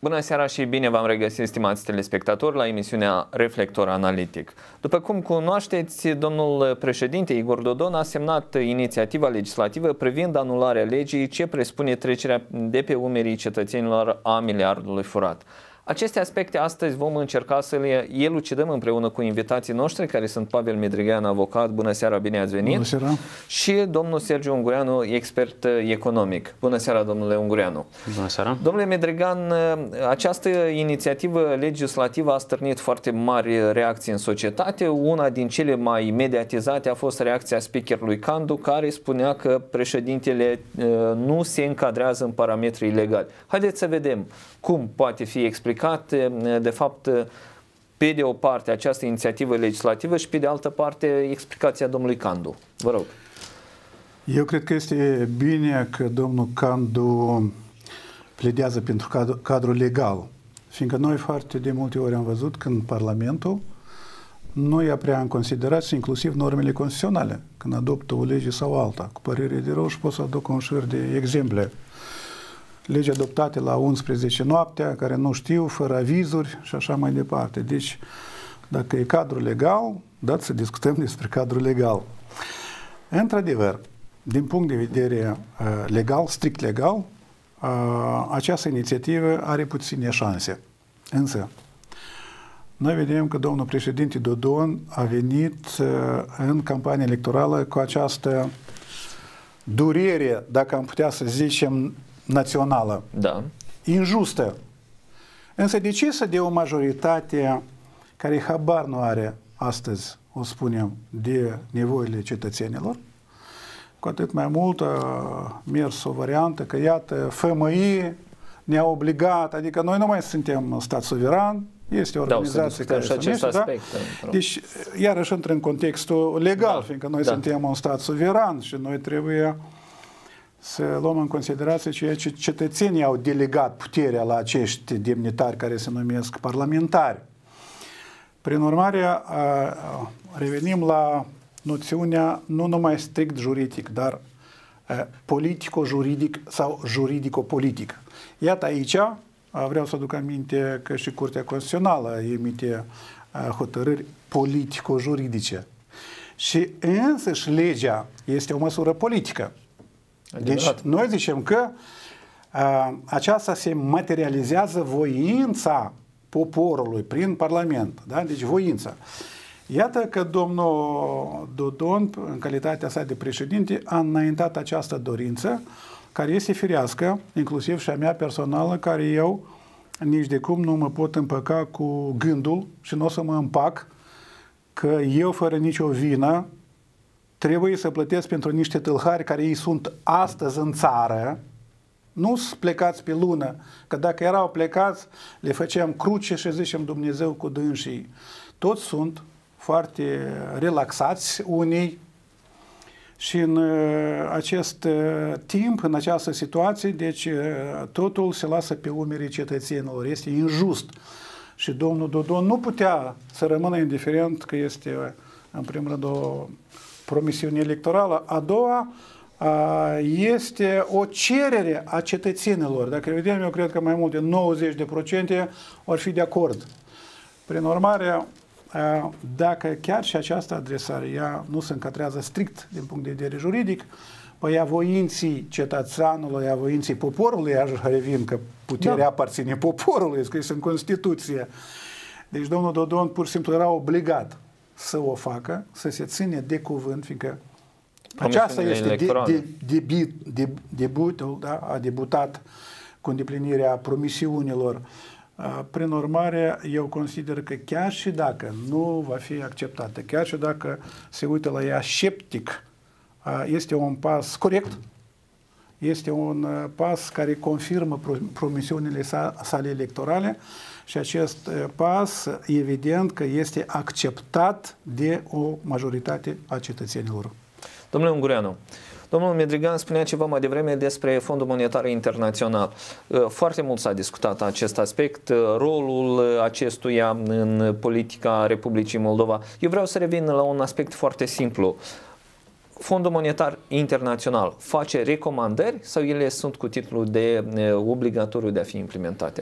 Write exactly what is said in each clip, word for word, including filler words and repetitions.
Bună seara și bine v-am regăsit, stimați telespectatori, la emisiunea Reflector Analitic. După cum cunoașteți, domnul președinte Igor Dodon a semnat inițiativa legislativă privind anularea legii ce presupune trecerea de pe umerii cetățenilor a miliardului furat. Aceste aspecte astăzi vom încerca să le elucidăm împreună cu invitații noștri, care sunt Pavel Medrigan, avocat. Bună seara, bine ați venit! Bună seara! Și domnul Sergiu Ungureanu, expert economic. Bună seara, domnule Ungureanu! Bună seara! Domnule Medrigan, această inițiativă legislativă a stârnit foarte mari reacții în societate. Una din cele mai mediatizate a fost reacția speakerului Candu, care spunea că președintele nu se încadrează în parametrii legali. Haideți să vedem cum poate fi explicat de fapt, pe de o parte această inițiativă legislativă și pe de altă parte explicația domnului Candu. Vă rog. Eu cred că este bine că domnul Candu pledează pentru cadru, cadrul legal, fiindcă noi foarte de multe ori am văzut când Parlamentul nu ia prea în considerație inclusiv normele constituționale când adoptă o lege sau alta. Cu părere de rău și pot să aduc un șir de exemple. Legi adoptate la unsprezece noaptea, care nu știu, fără avizuri și așa mai departe. Deci, dacă e cadru legal, dați să discutăm despre cadru legal. Într-adevăr, din punct de vedere uh, legal, strict legal, uh, această inițiativă are puține șanse. Însă, noi vedem că domnul președinte Dodon a venit uh, în campania electorală cu această durere, dacă am putea să zicem, națională, da, injustă. Însă decisă de o majoritate care habar nu are astăzi, o spunem, de nevoile cetățenilor, cu atât mai mult a mers o variantă că, iată, F M I ne-a obligat, adică noi nu mai suntem stat suveran, este o organizație da, care se numește, aspect, da? Deci, iarăși intră în contextul legal, da, fiindcă noi da. suntem un stat suveran și noi trebuie să luăm în considerație ceea ce cetățenii au delegat puterea la acești demnitari care se numesc parlamentari. Prin urmare, revenim la noțiunea nu numai strict juridic, dar politico-juridic sau juridico-politic. Iată aici, vreau să aduc aminte că și Curtea Constituțională emite hotărâri politico-juridice. Și însăși legea este o măsură politică. Deci, noi zicem că a, aceasta se materializează voința poporului prin Parlament. Da? Deci, voința. Iată că domnul Dodon, în calitatea sa de președinte, a înaintat această dorință, care este firească, inclusiv și a mea personală, care eu nici de cum nu mă pot împăca cu gândul și nu o să mă împac că eu, fără nicio vină, trebuie să plătesc pentru niște tâlhari care ei sunt astăzi în țară, nu sunt plecați pe lună, că dacă erau plecați, le făceam cruce și zicem Dumnezeu cu dânsii. Toți sunt foarte relaxați unii și în acest timp, în această situație, deci totul se lasă pe umerii cetățenilor. Este injust. Și domnul Dodon nu putea să rămână indiferent că este, în primul rând, o promisiune electorală. A doua este o cerere a cetățenilor. Dacă vedem, eu cred că mai mult de nouăzeci de procente ar fi de acord. Prin urmare, dacă chiar și această adresare ea nu se încadrează strict din punct de vedere juridic, păi a voinții cetățeanului, a voinții poporului, aș revin că puterea da. aparține poporului, scris în Constituție. Deci domnul Dodon pur și simplu era obligat să o facă, să se ține de cuvânt, fiindcă aceasta este de, de, de, de, debutul, da? A debutat cu îndeplinirea promisiunilor. Prin urmare, eu consider că chiar și dacă nu va fi acceptată, chiar și dacă se uită la ea sceptic, este un pas corect, este un pas care confirmă promisiunile sale electorale și acest pas, evident, că este acceptat de o majoritate a cetățenilor. Domnule Ungureanu, domnul Medrigan spunea ceva mai devreme despre Fondul Monetar Internațional. Foarte mult s-a discutat acest aspect, rolul acestuia în politica Republicii Moldova. Eu vreau să revin la un aspect foarte simplu. Fondul Monetar Internațional face recomandări sau ele sunt cu titlul de obligatoriu de a fi implementate?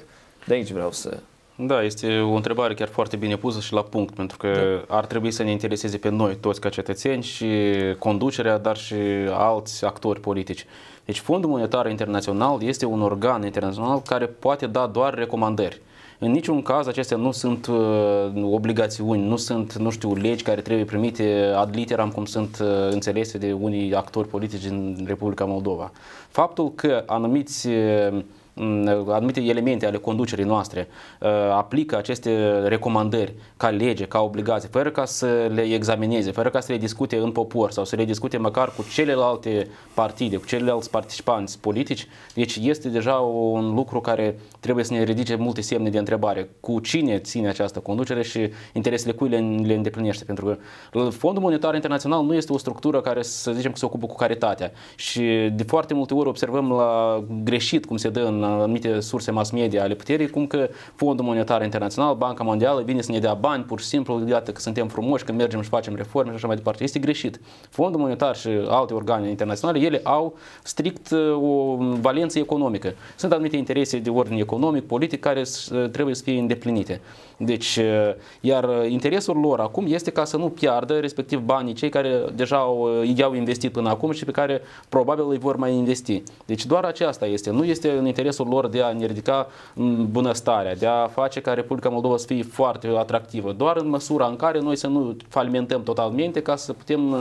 De aici vreau să... Da, este o întrebare chiar foarte bine pusă și la punct, pentru că da. ar trebui să ne intereseze pe noi toți ca cetățeni și conducerea, dar și alți actori politici. Deci Fondul Monetar Internațional este un organ internațional care poate da doar recomandări. În niciun caz acestea nu sunt uh, obligațiuni, nu sunt, nu știu, legi care trebuie primite ad literam cum sunt uh, înțelese de unii actori politici din Republica Moldova. Faptul că anumiți uh, anumite elemente ale conducerii noastre uh, aplică aceste recomandări ca lege, ca obligație, fără ca să le examineze, fără ca să le discute în popor sau să le discute măcar cu celelalte partide, cu ceilalți participanți politici, deci este deja un lucru care trebuie să ne ridice multe semne de întrebare. Cu cine ține această conducere și interesele cui le, le îndeplinește? Pentru că Fondul Monetar Internațional nu este o structură care, să zicem, că se ocupă cu caritatea și de foarte multe ori observăm la greșit cum se dă în anumite surse mass media ale puterii, cum că Fondul Monetar Internațional, Banca Mondială vine să ne dea bani, pur și simplu, iată că suntem frumoși, când mergem și facem reforme și așa mai departe. Este greșit. Fondul Monetar și alte organe internaționale, ele au strict o valență economică. Sunt anumite interese de ordine economic, politic, care trebuie să fie îndeplinite. Deci, iar interesul lor acum este ca să nu piardă, respectiv banii cei care deja i-au investit până acum și pe care probabil îi vor mai investi. Deci doar aceasta este. Nu este în interesul lor de a ne ridica bunăstarea, de a face ca Republica Moldova să fie foarte atractivă, doar în măsura în care noi să nu falimentăm totalmente ca să putem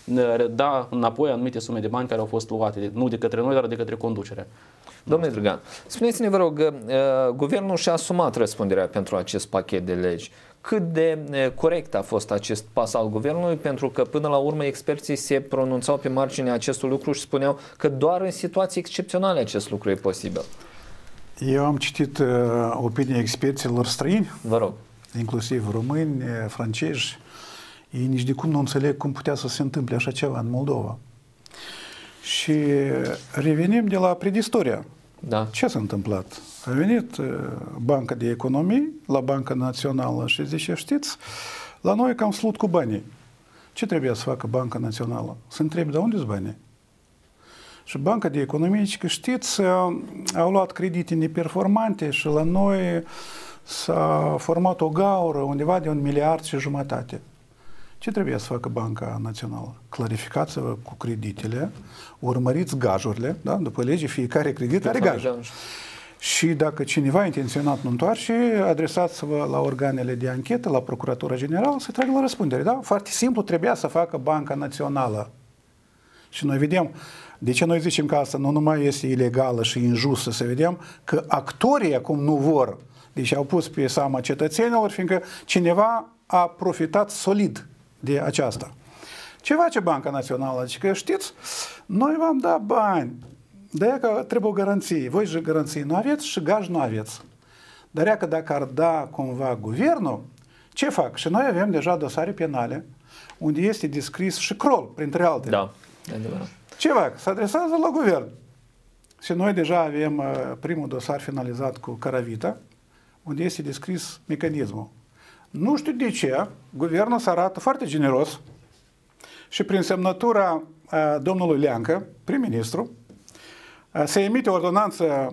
da înapoi anumite sume de bani care au fost luate, nu de către noi, dar de către conducere. Domnule Drăgan, spuneți-ne, vă rog, guvernul și-a asumat răspunderea pentru acest pachet de legi. Cât de corect a fost acest pas al guvernului? Pentru că până la urmă experții se pronunțau pe marginea acestui lucru și spuneau că doar în situații excepționale acest lucru e posibil. Eu am citit uh, opinia experților străini, vă rog, inclusiv români, francezi. Ei nici de cum nu înțeleg cum putea să se întâmple așa ceva în Moldova. Și revenim de la predistoria. Da. Ce s-a întâmplat? A venit Banca de Economie la Banca Națională și zice, știți, la noi cam slut cu banii. Ce trebuia să facă Banca Națională? Să întrebe, de unde-s banii? Și Banca de Economie, că știți, au luat credite neperformante și la noi s-a format o gaură undeva de un miliard și jumătate. Ce trebuie să facă Banca Națională? Clarificați-vă cu creditele, urmăriți gajurile, da? După lege, fiecare credit are gaj. Și dacă cineva intenționat nu întoarce, adresați-vă la organele de anchetă, la Procuratura Generală, să tragă la răspundere. Da? Foarte simplu trebuia să facă Banca Națională. Și noi vedem, de ce noi zicem că asta nu numai este ilegală și injustă, să vedem că actorii acum nu vor, deci au pus pe seama cetățenilor, fiindcă cineva a profitat solid de aceasta. Ce face Banca Națională? Că știți, noi v-am dat bani, de aia că trebuie o garanție. Voi și garanții nu aveți și gaj nu aveți. Dar ea că dacă ar da cumva guvernul, ce fac? Și noi avem deja dosare penale, unde este descris și crol, printre altele. Da. Ce fac? Se adresează la guvern. Și noi deja avem primul dosar finalizat cu Caravita, unde este descris mecanismul. Nu știu de ce, guvernul se arată foarte generos și prin semnătura a, domnului Leancă, prim-ministru, se emite o ordonanță a,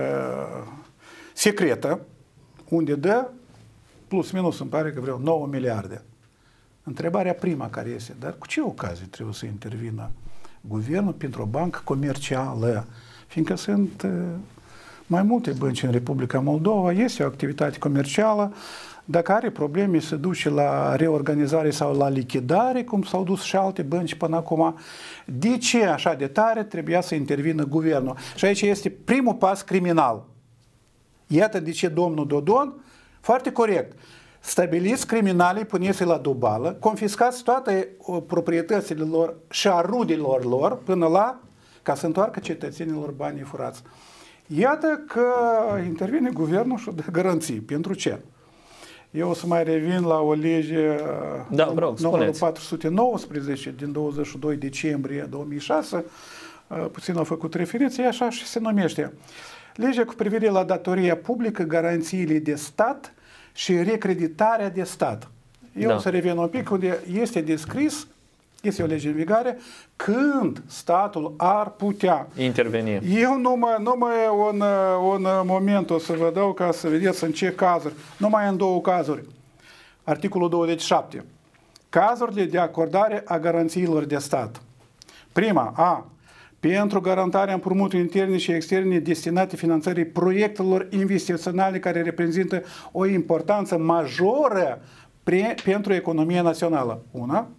secretă, unde dă, plus minus, îmi pare că vreau nouă miliarde. Întrebarea prima care este, dar cu ce ocazie trebuie să intervină guvernul pentru o bancă comercială? Fiindcă sunt a, mai multe bănci în Republica Moldova, este o activitate comercială. Dacă are probleme, se duce la reorganizare sau la lichidare, cum s-au dus și alte bănci până acum. De ce așa de tare trebuia să intervină guvernul? Și aici este primul pas criminal. Iată de ce domnul Dodon, foarte corect, stabiliți criminalii, puneți la dubală, confiscați toate proprietățile lor și a rudelor lor până la, ca să întoarcă cetățenilor banii furați. Iată că intervine guvernul și dă garanții. Pentru ce? Eu o să mai revin la o lege, da, vreau, numărul patru sute nouăsprezece din douăzeci și doi decembrie două mii șase, puțin au făcut referință, e așa și se numește. Legea cu privire la datoria publică, garanțiile de stat și recreditarea de stat. Eu da. o să revin un pic unde este descris este o lege în vigoare, când statul ar putea interveni. Eu numai, numai un, un moment o să vă dau ca să vedeți în ce cazuri, numai în două cazuri. Articolul douăzeci și șapte. Cazurile de acordare a garanțiilor de stat. Prima, A. Pentru garantarea împrumuturi interne și externe destinate finanțării proiectelor investiționale care reprezintă o importanță majoră pre, pentru economia națională. Una.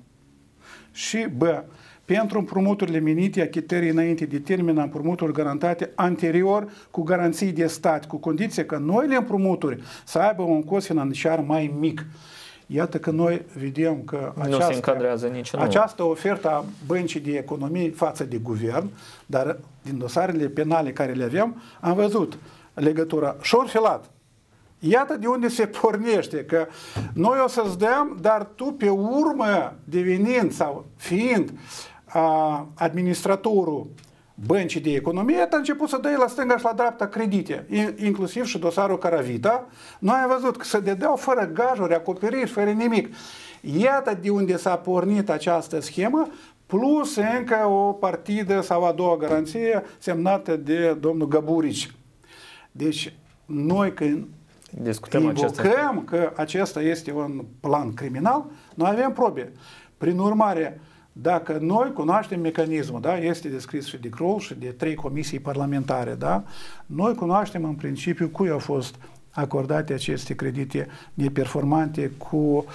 Și B. Pentru împrumuturile menite achitării înainte de termen a împrumuturilor garantate anterior cu garanții de stat, cu condiție că noile împrumuturi să aibă un cost financiar mai mic. Iată că noi vedem că această, nu se încadrează nici această ofertă a Băncii de Economie față de guvern, dar din dosarele penale care le avem, am văzut legătura șorfilat. Iată de unde se pornește, că noi o să-ți dăm, dar tu pe urmă, devenind sau fiind a, administratorul Băncii de Economie, a început să dai la stânga și la dreapta credite, inclusiv și dosarul Caravita. Noi am văzut că se dădeau fără gajuri, acoperiri, fără nimic. Iată de unde s-a pornit această schemă, plus încă o partidă sau a doua garanție semnată de domnul Gaburici. Deci, noi când discutăm invocăm că acesta este un plan criminal, noi avem probe. Prin urmare, dacă noi cunoaștem mecanismul, da, este descris și de Kroll și de trei comisii parlamentare, da, noi cunoaștem în principiu cui au fost acordate aceste credite neperformante cu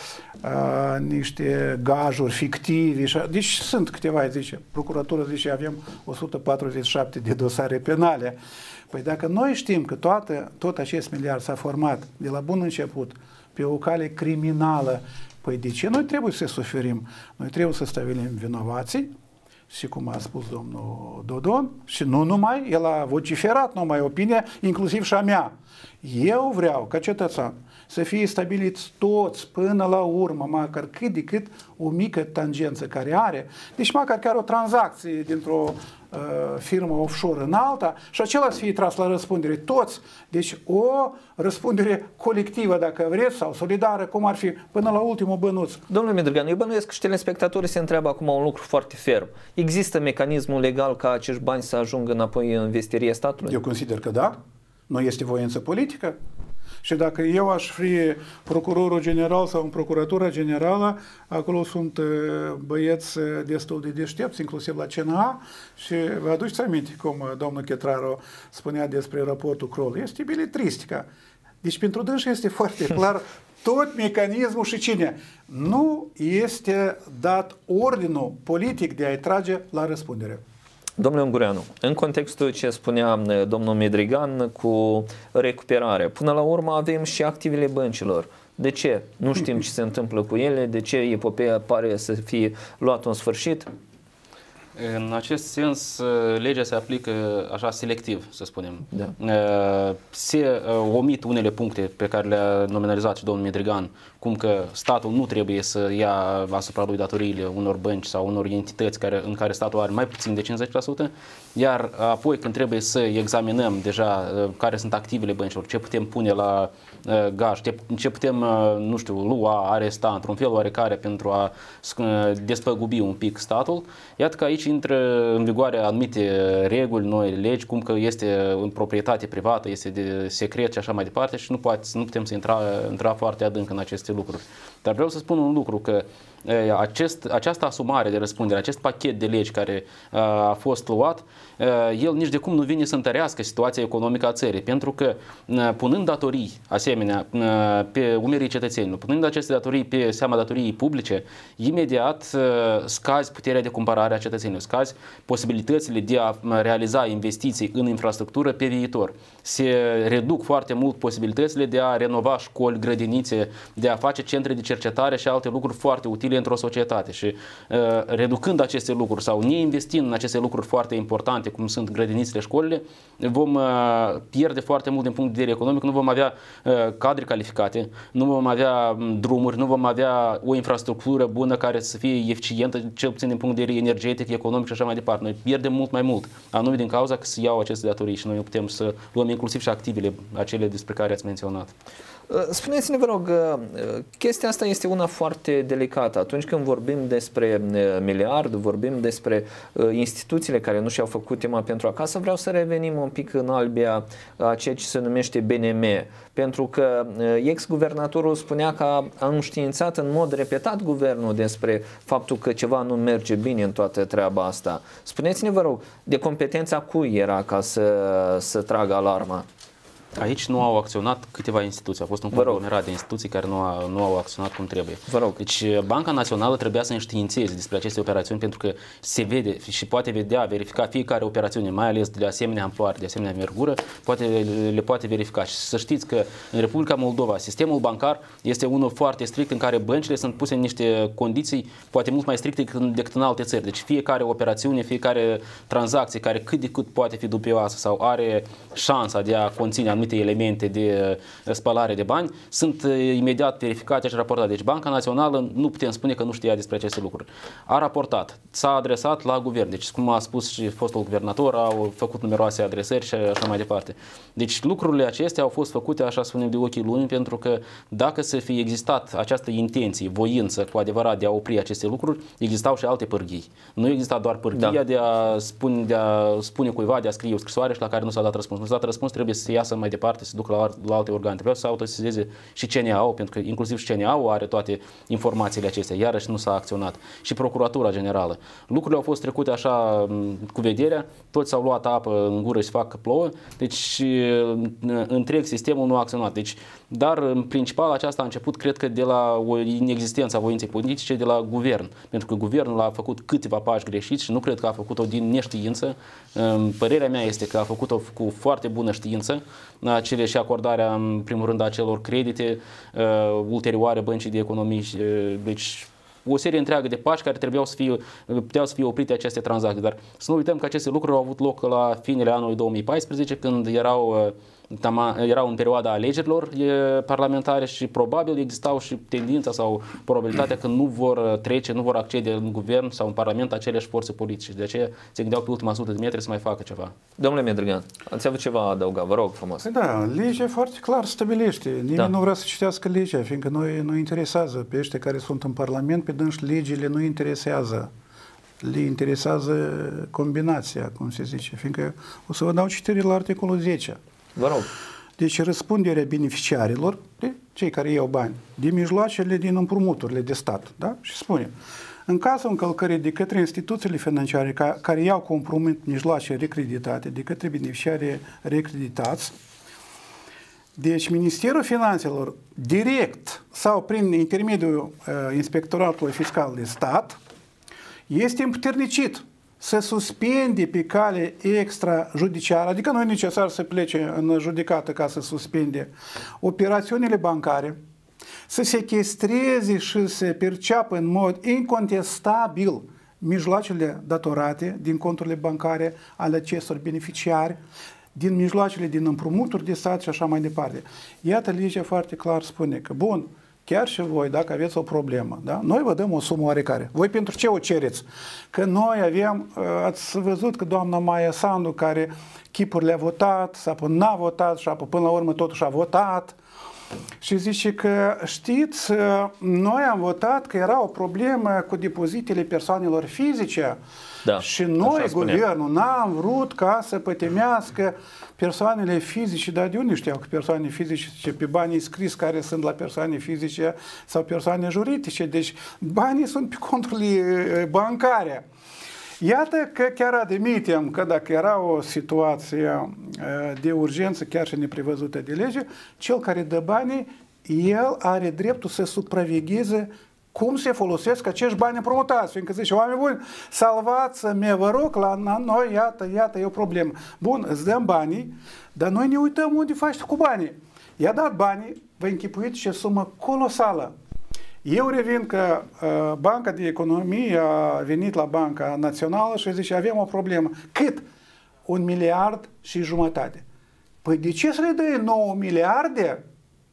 uh, niște gajuri fictivi. Și, deci sunt câteva, zice, procuratura zice, avem o sută patruzeci și șapte de dosare penale. Păi dacă noi știm că toată, tot acest miliard s-a format de la bun început pe o cale criminală, păi de ce noi trebuie să suferim? Noi trebuie să stabilim vinovații și cum a spus domnul Dodon, și nu numai, el a vociferat numai opinia, inclusiv și a mea. Eu vreau, ca cetățean, să fie stabiliți toți până la urmă, măcar cât de cât o mică tangență care are, deci măcar chiar o tranzacție dintr-o uh, firmă offshore în alta și acela să fie tras la răspundere toți. Deci o răspundere colectivă, dacă vreți, sau solidară, cum ar fi, până la ultimul bănuț. Domnule Medrgan, eu bănuiesc că și telespectatorii se întreabă acum un lucru foarte ferm. Există mecanismul legal ca acești bani să ajungă înapoi în vestiria statului? Eu consider că da. Nu este voință politică. Și dacă eu aș fi procurorul general sau în procuratura generală, acolo sunt băieți destul de deștepți, inclusiv la C N A, și vă aduceți aminte cum domnul Chetraru spunea despre raportul Kroll. Este beletristica. Deci pentru dânsi este foarte clar tot mecanismul și cine. Nu este dat ordinul politic de a-i trage la răspundere. Domnule Ungureanu, în contextul ce spunea domnul Medrigan cu recuperare, până la urmă avem și activele băncilor. De ce? Nu știm ce se întâmplă cu ele, de ce epopeea pare să fie luată în sfârșit? În acest sens, legea se aplică așa selectiv, să spunem. Da. Se omit unele puncte pe care le-a nominalizat și domnul Medrigan, cum că statul nu trebuie să ia asupra lui datoriile unor bănci sau unor entități care, în care statul are mai puțin de cincizeci la sută, iar apoi când trebuie să examinăm deja care sunt activele băncilor, ce putem pune la gaj, ce putem, nu știu, lua, aresta într-un fel oarecare pentru a despăgubi un pic statul, iată că aici intră în vigoare anumite reguli, noi legi, cum că este în proprietate privată, este de secret și așa mai departe și nu, poate, nu putem să intra, intra foarte adânc în aceste lucruri. Dar vreau să spun un lucru, că acest, această asumare de răspundere, acest pachet de legi care a fost luat, el nici de cum nu vine să întărească situația economică a țării, pentru că punând datorii asemenea pe umerii cetățenilor, punând aceste datorii pe seama datoriei publice, imediat scazi puterea de cumpărare a cetățenilor, scazi posibilitățile de a realiza investiții în infrastructură pe viitor. Se reduc foarte mult posibilitățile de a renova școli, grădinițe, de a face centre de cercetare și alte lucruri foarte utile într-o societate. Și uh, reducând aceste lucruri sau neinvestind în aceste lucruri foarte importante, cum sunt grădinițele, școlile, vom uh, pierde foarte mult din punct de vedere economic, nu vom avea uh, cadre calificate, nu vom avea drumuri, nu vom avea o infrastructură bună care să fie eficientă, cel puțin din punct de vedere energetic, economic și așa mai departe. Noi pierdem mult mai mult, anume din cauza că se iau aceste datorii și noi nu putem să luăm inclusiv și activele, acele despre care ați menționat. Spuneți-ne, vă rog, chestia asta este una foarte delicată. Atunci când vorbim despre miliard, vorbim despre instituțiile care nu și-au făcut tema pentru acasă, vreau să revenim un pic în albia a ceea ce se numește B N M. Pentru că ex-guvernatorul spunea că a înștiințat în mod repetat guvernul despre faptul că ceva nu merge bine în toată treaba asta. Spuneți-ne, vă rog, de competența cui era ca să, să tragă alarma? Aici nu au acționat câteva instituții. A fost un conglomerat de instituții care nu, a, nu au acționat cum trebuie. Vă rog. Deci Banca Națională trebuia să înștiințeze despre aceste operațiuni, pentru că se vede și poate vedea, verifica fiecare operațiune, mai ales de asemenea amploare, de asemenea mergură, poate, le poate verifica. Și să știți că în Republica Moldova sistemul bancar este unul foarte strict, în care băncile sunt puse în niște condiții poate mult mai stricte decât în alte țări. Deci fiecare operațiune, fiecare tranzacție care cât de cât poate fi dubioasă sau are șansa de a conține anumite elemente de spălare de bani, sunt imediat verificate și raportate. Deci Banca Națională nu putem spune că nu știa despre aceste lucruri. A raportat, s-a adresat la guvern. Deci, cum a spus și fostul guvernator, au făcut numeroase adresări și așa mai departe. Deci lucrurile acestea au fost făcute, așa spunem, de ochii lumii, pentru că dacă să fie existat această intenție, voință cu adevărat de a opri aceste lucruri, existau și alte pârghii. Nu exista doar pârghia da. de, a spune, de a spune cuiva, de a scrie o scrisoare și la care nu s-a dat răspuns. Nu s-a dat răspuns, trebuie să iasă mai departe, să ducă la, la alte organe. Trebuie să autosizeze și C N A-ul, pentru că inclusiv și C N A-ul are toate informațiile acestea. Iarăși nu s-a acționat. Și Procuratura Generală. Lucrurile au fost trecute așa cu vederea, toți s-au luat apă în gură și fac că plouă, deci întreg sistemul nu a acționat. Deci, dar în principal aceasta a început, cred că de la o inexistență a voinței politice de la guvern, pentru că guvernul a făcut câteva pași greșiți și nu cred că a făcut-o din neștiință. Părerea mea este că a făcut-o cu foarte bună știință, cele și acordarea, în primul rând, a celor credite uh, ulterioare băncii de economii. Uh, deci, o serie întreagă de pași care trebuiau să fie, puteau să fie oprite aceste tranzacții. Dar să nu uităm că aceste lucruri au avut loc la finele anului două mii paisprezece, când erau, erau în perioada alegerilor parlamentare și probabil existau și tendința sau probabilitatea că nu vor trece, nu vor accede în guvern sau în parlament aceleași forțe politice. De aceea se gândeau pe ultima sută de metri să mai facă ceva. Domnule Medrgan, ați avut ceva adăugat, vă rog frumos. Da, legea foarte clar stabilește. Nimeni da. nu vrea să citească legea, fiindcă noi nu interesează pe ăștia care sunt în parlament, pe dânși legile nu interesează. Le interesează combinația, cum se zice, fiindcă o să vă dau citire la articolul zece. Vă rog. Deci răspunderea beneficiarilor, de cei care iau bani, de mijloacele din împrumuturile de stat. Da? Și spune, în cazul încălcării de către instituțiile financiare ca, care iau cu împrumut mijloace recreditate, de către beneficiarii recreditați, deci Ministerul Finanțelor, direct sau prin intermediul uh, Inspectoratului Fiscal de Stat, este împuternicit să suspende pe cale extrajudiciară, adică nu e necesar să plece în judecată ca să suspende operațiunile bancare, să sechestreze și să perceapă în mod incontestabil mijloacele datorate din conturile bancare ale acestor beneficiari, din mijloacele din împrumuturi de stat și așa mai departe. Iată, legea foarte clar spune că, bun, chiar și voi, dacă aveți o problemă, da? Noi vă dăm o sumă oarecare. Voi pentru ce o cereți? Că noi avem, ați văzut că doamna Maia Sandu, care chipurile a votat, sau până n-a votat și până la urmă totuși a votat, și zice că, știți, noi am votat că era o problemă cu depozitele persoanelor fizice da, și noi, guvernul, n-am vrut ca să pătemească persoanele fizice, dar de unde știau că persoane fizice, pe banii scris care sunt la persoane fizice sau persoane juridice, deci banii sunt pe conturile bancare. Iată că chiar admitem că dacă era o situație de urgență, chiar și neprevăzută de lege, cel care dă banii, el are dreptul să supravegheze cum se folosesc acești bani împrumutați. Fiindcă zice, oameni buni, salvați-mă, vă rog, la noi, iată, iată, e o problemă. Bun, îți dăm banii, dar noi ne uităm unde faci cu banii. I-a dat banii, vă închipuiți ce sumă colosală. Eu revin că uh, Banca de Economie a venit la Banca Națională și zice, avem o problemă. Cât? Un miliard și jumătate. Păi de ce să le dai nouă miliarde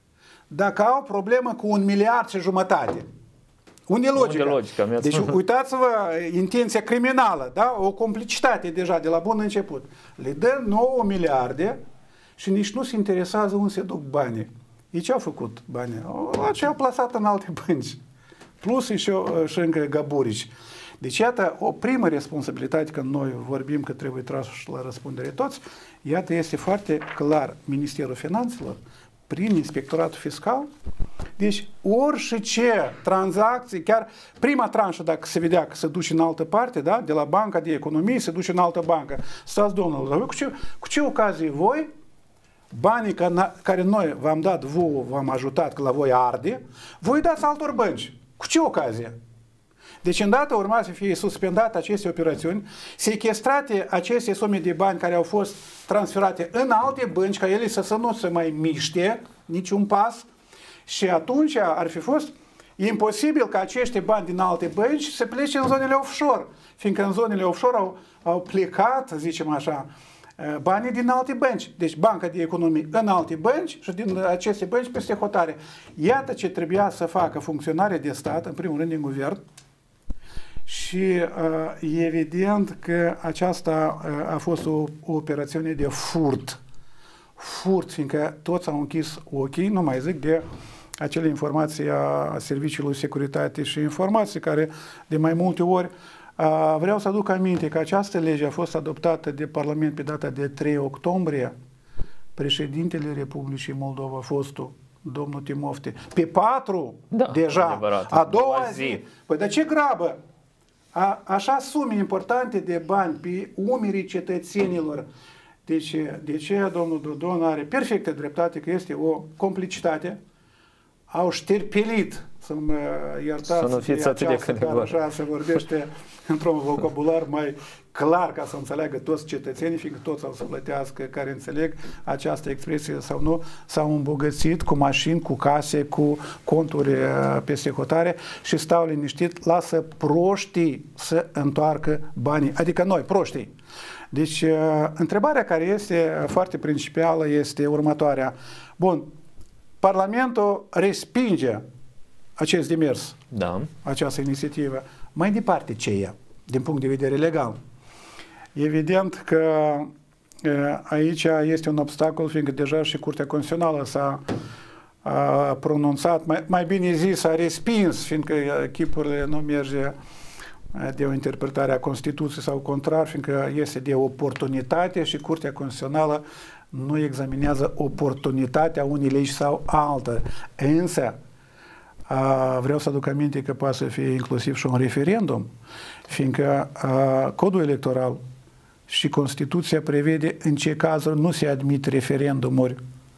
dacă au problemă cu un miliard și jumătate? Unde e logica? Unde logica? Deci uitați-vă, intenția criminală, da? O complicitate deja de la bun început. Le dă nouă miliarde și nici nu se interesează unde se duc banii. Ei ce au făcut banii? Ce au plasat în alte bănci. Plus și, și încă gaburici. Deci, iată, o primă responsabilitate când noi vorbim că trebuie trași la răspundere toți, iată, este foarte clar Ministerul Finanțelor, prin Inspectoratul Fiscal. Deci, orice tranzacții, chiar prima tranșă, dacă se vedea că se duce în altă parte, da, de la Banca de Economie, se duce în altă bancă. Stați, domnul, dar cu ce, cu ce ocazie voi, banii care noi v-am dat, vouă, v-am ajutat, că la voi arde, voi dați altor bănci. Cu ce ocazie? Deci, îndată urma să fie suspendate aceste operațiuni, sechestrate aceste sume de bani care au fost transferate în alte bănci, ca ele să, să nu se mai miște niciun pas, și atunci ar fi fost imposibil ca acești bani din alte bănci să plece în zonele offshore, fiindcă în zonele offshore au, au plecat, zicem așa, banii din alte bănci. Deci Banca de Economie în alte bănci și din aceste bănci peste hotare. Iată ce trebuia să facă funcționarea de stat, în primul rând din guvern, și uh, evident că aceasta uh, a fost o, o operațiune de furt. Furt, fiindcă toți au închis ochii, nu mai zic de acele informații a Serviciului Securitate și Informații, care de mai multe ori uh, vreau să aduc aminte că această lege a fost adoptată de Parlament pe data de trei octombrie. Președintele Republicii Moldova, fostul domnul Timofte, pe patru da, deja, adevărat, a doua zi. zi. Păi de ce grabă? A, așa sume importante de bani pe umerii cetățenilor. Deci, de ce domnul Dodon are perfectă dreptate că este o complicitate? Au șterpelit, să-mi iertați, să nu fiți atât de categoric. Așa se vorbește într-un vocabular mai clar ca să înțeleagă toți cetățenii, fiindcă toți au să plătească, care înțeleg această expresie sau nu, s-au îmbogățit cu mașini, cu case, cu conturi peste hotare și stau liniștit, lasă proștii să întoarcă banii, adică noi, proștii. Deci, întrebarea care este foarte principală este următoarea. Bun, Parlamentul respinge acest demers, da. această inițiativă. Mai departe ce e, din punct de vedere legal? Evident că aici este un obstacol, fiindcă deja și Curtea Constituțională s-a pronunțat, mai, mai bine zis, s-a respins, fiindcă chipurile nu merge de o interpretare a Constituției sau contrar, fiindcă este de oportunitate și Curtea Constituțională nu examinează oportunitatea unei legi sau altă. Însă, vreau să aduc aminte că poate să fie inclusiv și un referendum, fiindcă codul electoral și Constituția prevede în ce cazuri nu se admit referendumuri.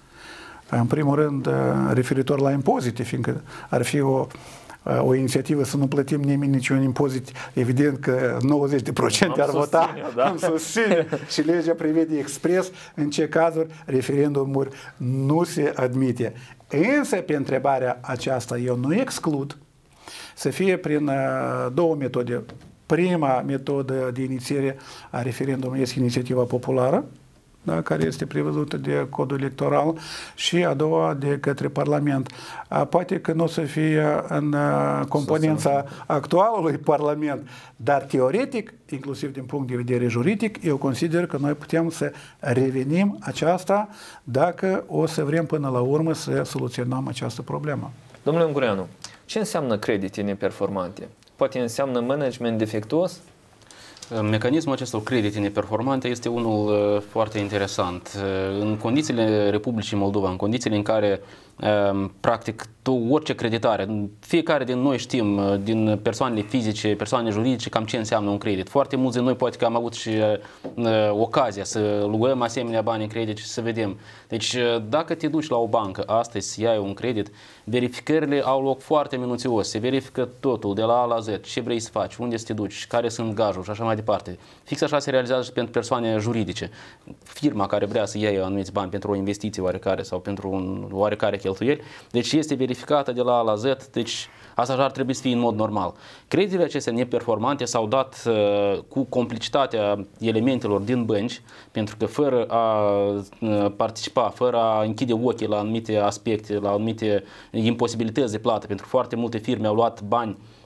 În primul rând, referitor la impozite, fiindcă ar fi o o inițiativă să nu plătim nimeni niciun impozit, evident că nouăzeci la sută ar vota, da? Am susține și legea prevede expres în ce cazuri referendumuri nu se admite. Însă, pe întrebarea aceasta, eu nu exclud să fie prin două metode. Prima metodă de inițiere a referendumului este inițiativa populară, da, care este prevăzută de codul electoral, și a doua de către Parlament. A, poate că nu o să fie în a, componența actualului Parlament, dar teoretic, inclusiv din punct de vedere juridic, eu consider că noi putem să revenim aceasta dacă o să vrem până la urmă să soluționăm această problemă. Domnule Ungureanu, ce înseamnă credite neperformante? Poate înseamnă management defectuos? Mecanismul acestor credite neperformante este unul foarte interesant. În condițiile Republicii Moldova, în condițiile în care practic tu, orice creditare, fiecare din noi știm, din persoanele fizice, persoane juridice, cam ce înseamnă un credit. Foarte mulți din noi poate că am avut și uh, ocazia să luăm asemenea bani în credit și să vedem. Deci dacă te duci la o bancă astăzi să iai un credit, verificările au loc foarte minuțios, se verifică totul de la A la Z, ce vrei să faci, unde să te duci, care sunt gajuri și așa mai departe. Fix așa se realizează și pentru persoane juridice. Firma care vrea să iei anumiți bani pentru o investiție oarecare sau pentru un oarecare cheltuieli, deci este verificată de la A la Z, deci asta ar trebui să fie în mod normal. Creditele acestea neperformante s-au dat uh, cu complicitatea elementelor din bănci, pentru că fără a uh, participa, fără a închide ochii la anumite aspecte, la anumite imposibilități de plată, pentru că foarte multe firme au luat bani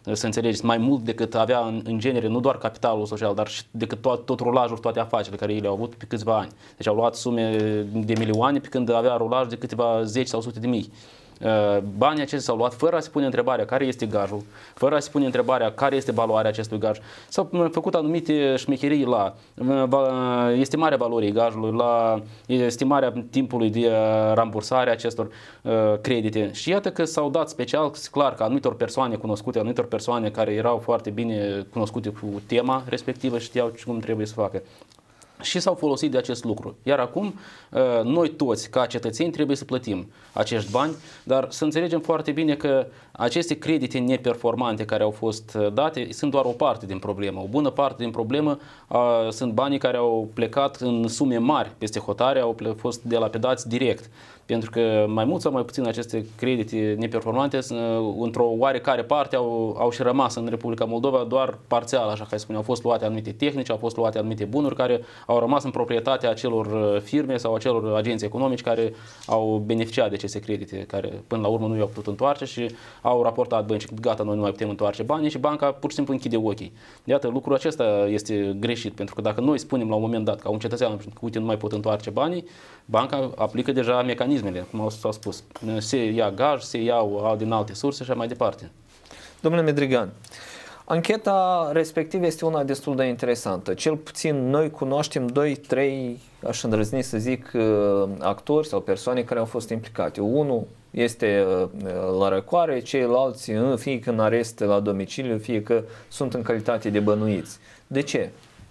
să înțelegeți, mai mult decât avea în, în genere, nu doar capitalul social, dar și decât tot, tot rulajul, toate afacerile care ei le-au avut pe câțiva ani. Deci au luat sume de milioane pe când avea rulaj de câteva zeci sau sute de mii. Banii aceștia s-au luat fără a se pune întrebarea care este gajul, fără a se pune întrebarea care este valoarea acestui gaj. S-au făcut anumite șmecherii la estimarea valorii gajului, la estimarea timpului de rambursare a acestor credite. Și iată că s-au dat special, clar, că anumitor persoane cunoscute, anumitor persoane care erau foarte bine cunoscute cu tema respectivă, știau cum trebuie să facă. Și s-au folosit de acest lucru. Iar acum, noi toți, ca cetățeni, trebuie să plătim acești bani, dar să înțelegem foarte bine că aceste credite neperformante care au fost date sunt doar o parte din problemă. O bună parte din problemă a, sunt banii care au plecat în sume mari peste hotare, au fost delapidați direct. Pentru că mai mult sau mai puțin aceste credite neperformante, într-o oarecare parte, au, au și rămas în Republica Moldova doar parțial, așa ca să spunem. Au fost luate anumite tehnici, au fost luate anumite bunuri care au rămas în proprietatea acelor firme sau acelor agenții economici care au beneficiat de aceste credite, care până la urmă nu i-au putut întoarce și au raportat băncii, gata, noi nu mai putem întoarce banii și banca pur și simplu închide ochii. Iată, lucrul acesta este greșit, pentru că dacă noi spunem la un moment dat, ca un cetățean, uite, nu mai pot întoarce banii, banca aplică deja mecanismele, cum s-au spus. Se ia gaj, se iau din alte surse și așa mai departe. Domnule Medrigan, ancheta respectivă este una destul de interesantă. Cel puțin noi cunoaștem doi trei, aș îndrăzni să zic, actori sau persoane care au fost implicate. Unul este la răcoare, ceilalți fie că în arest la domiciliu, fie că sunt în calitate de bănuiți. De ce?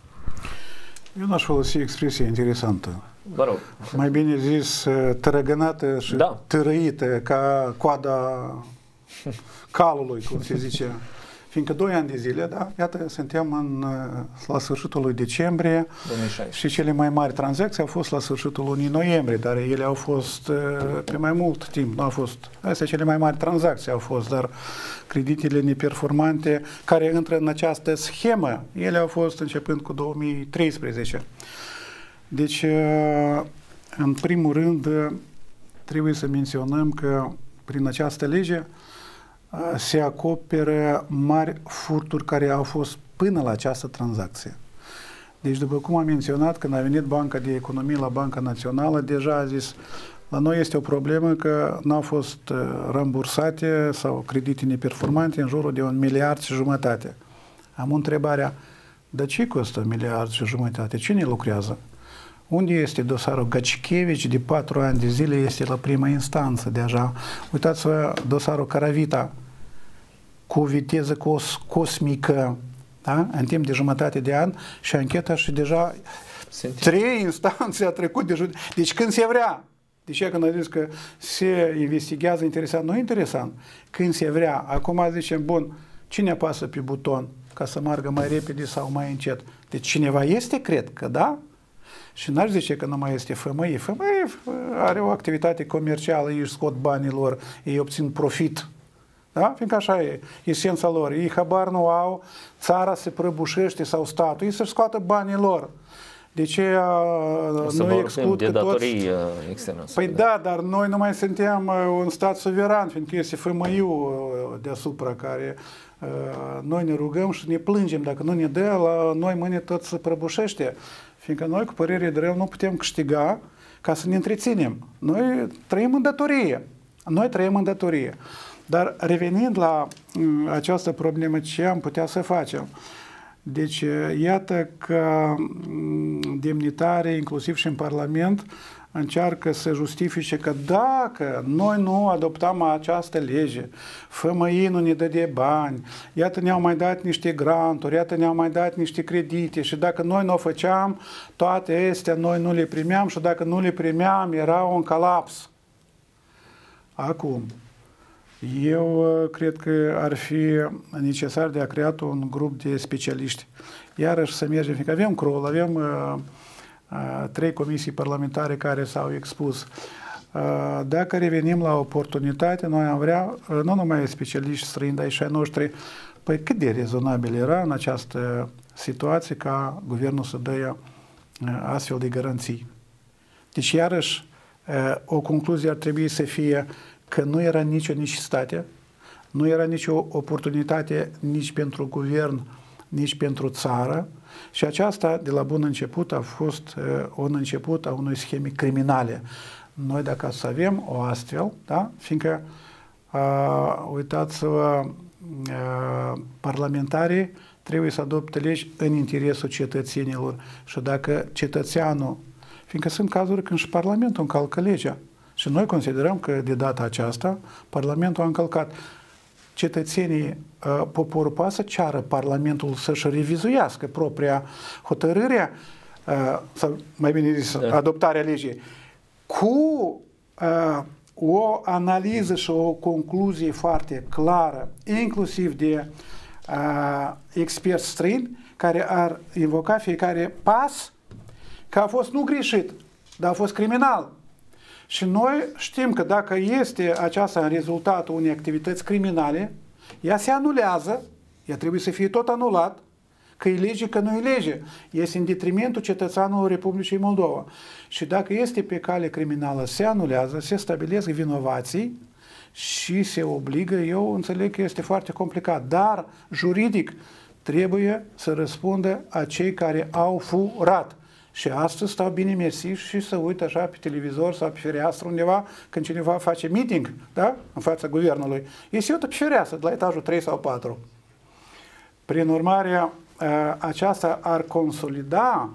Eu n-aș folosi expresia interesantă. Vă rog. Mai bine zis, tărăgănată și da. tărăită ca coada calului, cum se zice. Fiindcă doi ani de zile, da, iată, suntem în, la sfârșitul lui decembrie două mii șaisprezece și cele mai mari tranzacții au fost la sfârșitul lunii noiembrie, dar ele au fost pe mai mult timp, nu au fost, astea cele mai mari tranzacții au fost, dar creditele neperformante care intră în această schemă, ele au fost începând cu două mii treisprezece. Deci, în primul rând, trebuie să menționăm că prin această lege se acoperă mari furturi care au fost până la această tranzacție. Deci, după cum am menționat, când a venit Banca de Economie la Banca Națională, deja a zis, la noi este o problemă că n-au fost rambursate sau credite neperformante în jurul de un miliard și jumătate. Am întrebarea, de ce costă un miliard și jumătate? Cine lucrează? Unde este dosarul Gacichevici? De patru ani de zile este la prima instanță deja. Uitați-vă dosarul Caravita cu viteză cos cosmică, da? În timp de jumătate de an și ancheta și deja Sunt trei instanțe a trecut de judecată. Deci când se vrea, deci când a zis că se investigează interesant, nu interesant, când se vrea, acum zicem, bun, cine apasă pe buton ca să meargă mai repede sau mai încet? Deci cineva este, cred că da? Și n-aș zice că nu mai este F M I. F M I are o activitate comercială, ei își scot banii lor, ei obțin profit. Da? Fiindcă așa e esența lor. Ei habar nu au, țara se prăbușește sau statul, ei să-și scoată banii lor. De ce nu exclud de că datorii toți... externe. Păi da. da, dar noi nu mai suntem un stat suveran, fiindcă este F M I-ul deasupra care noi ne rugăm și ne plângem. Dacă nu ne dă, la noi mâine tot se prăbușește. Fiindcă noi, cu părere de rău, nu putem câștiga ca să ne întreținem. Noi trăim în datorie. Noi trăim în datorie. Dar revenind la uh, această problemă, ce am putea să facem? Deci, iată că um, demnitarii, inclusiv și în Parlament, încearcă să justifice că dacă noi nu adoptam această lege, F M I nu ne dă de bani, iată ne-au mai dat niște granturi, iată ne-au mai dat niște credite și dacă noi nu o făceam, toate astea noi nu le primeam și dacă nu le primeam era un colaps. Acum, eu cred că ar fi necesar de a crea un grup de specialiști. Iarăși să mergem, fiindcă avem C R O L, avem uh, uh, trei comisii parlamentare care s-au expus. Uh, dacă revenim la oportunitate, noi am vrea, uh, nu numai specialiști străini, dar și ai noștri, păi cât de rezonabil era în această situație ca guvernul să dea uh, astfel de garanții. Deci, iarăși, uh, o concluzie ar trebui să fie că nu era nicio necesitate, Nu era nicio oportunitate nici pentru guvern, nici pentru țară și aceasta de la bun început a fost uh, un început a unei scheme criminale. Noi dacă să avem o astfel, da? Fiindcă uh, uitați-vă, uh, parlamentarii trebuie să adopte legi în interesul cetățenilor și dacă cetățeanul, fiindcă sunt cazuri când și Parlamentul încalcă legea și noi considerăm că de data aceasta Parlamentul a încălcat. Cetățenii, poporul poate să ceară Parlamentul să-și revizuiască propria hotărâre, sau mai bine zis, da. adoptarea legii, cu o analiză și o concluzie foarte clară, inclusiv de experți străini, care ar invoca fiecare pas că a fost nu greșit, dar a fost criminal. Și noi știm că dacă este aceasta în rezultatul unei activități criminale, ea se anulează, ea trebuie să fie tot anulat, că e lege, că nu e lege. Este în detrimentul cetățeanului Republicii Moldova. Și dacă este pe cale criminală, se anulează, se stabilesc vinovații și se obligă, eu înțeleg că este foarte complicat, dar juridic trebuie să răspundă acei care au furat. Și astăzi stau bine mersi și să uit așa pe televizor sau pe fereastră undeva când cineva face meeting, da? În fața guvernului. Este eu pe fereastră, de la etajul trei sau patru. Prin urmare, aceasta ar consolida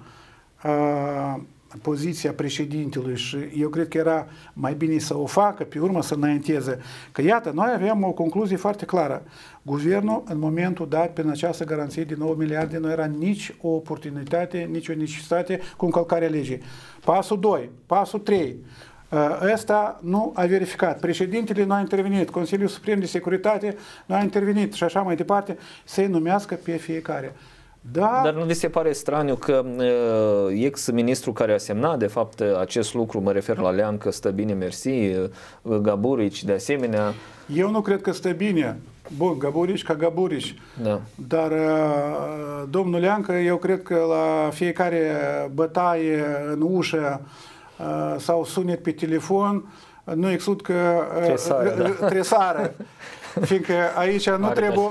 poziția președintelui și eu cred că era mai bine să o facă, pe urmă să înainteze. Că iată, noi avem o concluzie foarte clară. Guvernul, în momentul dat, prin această garanție de nouă miliarde, nu era nici o oportunitate, nici o necesitate cu încălcarea legii. Pasul doi, pasul trei, ăsta nu a verificat. Președintele nu a intervenit, Consiliul Suprem de Securitate nu a intervenit și așa mai departe, să-i numească pe fiecare. Da. Dar nu vi se pare straniu că uh, ex-ministrul care a semnat de fapt acest lucru, mă refer la Leancă, stă bine, mersi, uh, Gaburici de asemenea? Eu nu cred că stă bine. Bun, Gaburici ca Gaburici. Da. Dar uh, domnul Leancă, eu cred că la fiecare bătaie în ușă uh, sau sunet pe telefon, nu exclud că uh, tresară, da. tresară. Fiindcă aici nu trebuie,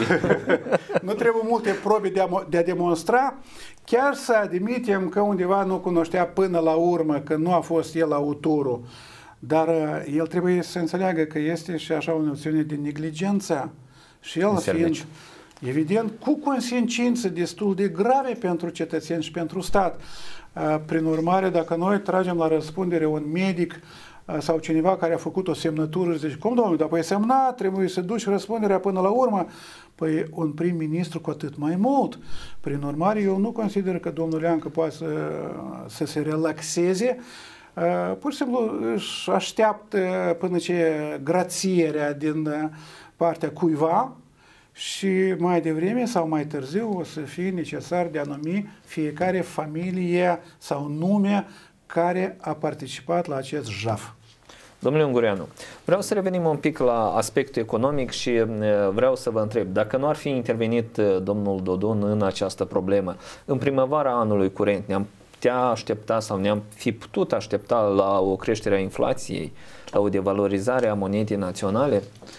nu trebuie multe probe de a, de a demonstra, chiar să admitem că undeva nu cunoștea până la urmă, că nu a fost el autorul, dar el trebuie să înțeleagă că este și așa o noțiune de negligență și el fiind, evident, cu consecințe destul de grave pentru cetățeni și pentru stat. Prin urmare, dacă noi tragem la răspundere un medic sau cineva care a făcut o semnătură și zice, cum domnule, dar păi semna, trebuie să duci răspunderea până la urmă. Păi un prim-ministru cu atât mai mult. Prin urmare, eu nu consider că domnul Leancă poate să, să se relaxeze. Pur și simplu își așteaptă până ce grațierea din partea cuiva și mai devreme sau mai târziu o să fie necesar de a numi fiecare familie sau nume care a participat la acest jaf. Domnule Ungureanu, vreau să revenim un pic la aspectul economic și vreau să vă întreb, dacă nu ar fi intervenit domnul Dodon în această problemă, în primăvara anului curent ne-am putea aștepta sau ne-am fi putut aștepta la o creștere a inflației, la o devalorizare a monedei naționale?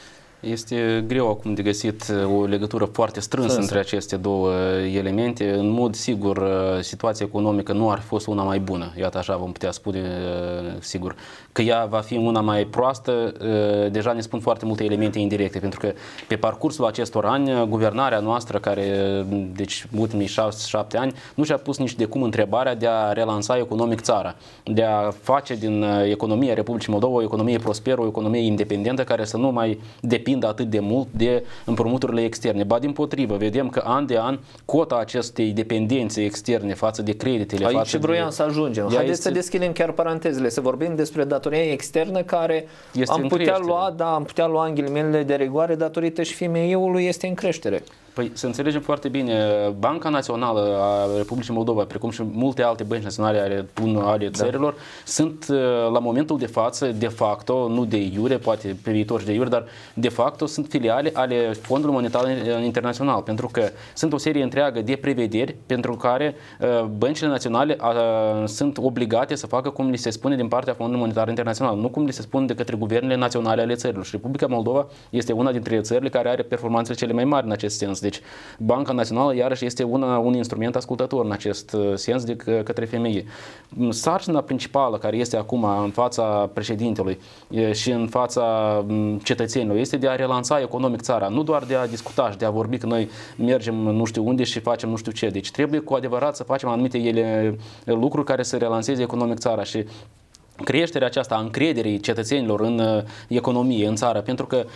Este greu acum de găsit o legătură foarte strânsă Strânsă. între aceste două elemente. În mod sigur, situația economică nu ar fi fost una mai bună. Iată, așa vom putea spune sigur. Că ea va fi una mai proastă, deja ne spun foarte multe elemente indirecte, pentru că pe parcursul acestor ani, guvernarea noastră, care, deci, ultimii șase șapte ani, nu și-a pus nici de cum întrebarea de a relansa economic țara, de a face din economia Republicii Moldova o economie prosperă, o economie independentă, care să nu mai depindă atât de mult de împrumuturile externe. Ba dimpotrivă, vedem că an de an cota acestei dependențe externe față de creditele... Aici față vroiam de... să ajungem. Haideți este... să deschidem chiar parantezele, să vorbim despre datoria externă care este am putea lua, da, am putea lua în ghilimele de rigoare datorită și femeiului este în creștere. Păi să înțelegem foarte bine, Banca Națională a Republicii Moldova, precum și multe alte bănci naționale ale, ale țărilor, da. sunt la momentul de față, de facto, nu de iure, poate pe viitor și de iure, dar de facto sunt filiale ale Fondului Monetar Internațional, pentru că sunt o serie întreagă de prevederi pentru care băncile naționale sunt obligate să facă cum li se spune din partea Fondului Monetar Internațional, nu cum li se spune de către guvernele naționale ale țărilor. Și Republica Moldova este una dintre țările care are performanțele cele mai mari în acest sens. Deci Banca Națională iarăși este una, un instrument ascultător în acest sens de către F M I. Sarcina principală care este acum în fața președintelui și în fața cetățenilor este de a relansa economic țara, nu doar de a discuta și de a vorbi că noi mergem nu știu unde și facem nu știu ce. Deci trebuie cu adevărat să facem anumite ele lucruri care să relanseze economic țara și creșterea aceasta a încrederii cetățenilor în uh, economie, în țară, pentru că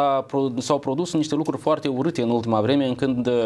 s-au produs niște lucruri foarte urâte în ultima vreme, în când uh,